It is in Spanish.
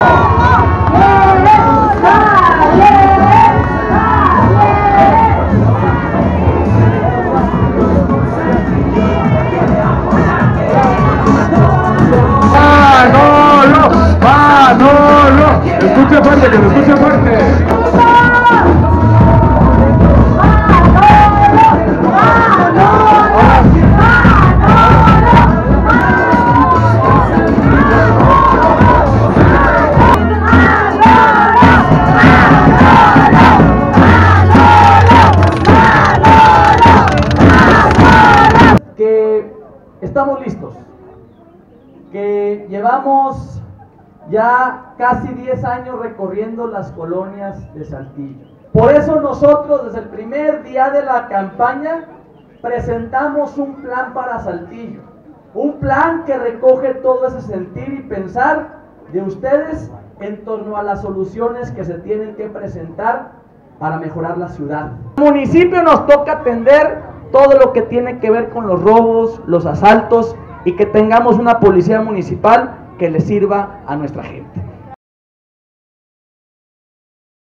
Manolo, escucha fuerte, que me escucha fuerte. Que estamos listos, que llevamos ya casi 10 años recorriendo las colonias de Saltillo. Por eso nosotros desde el primer día de la campaña presentamos un plan para Saltillo, un plan que recoge todo ese sentir y pensar de ustedes en torno a las soluciones que se tienen que presentar para mejorar la ciudad. Al municipio nos toca atender todo lo que tiene que ver con los robos, los asaltos y que tengamos una policía municipal que le sirva a nuestra gente.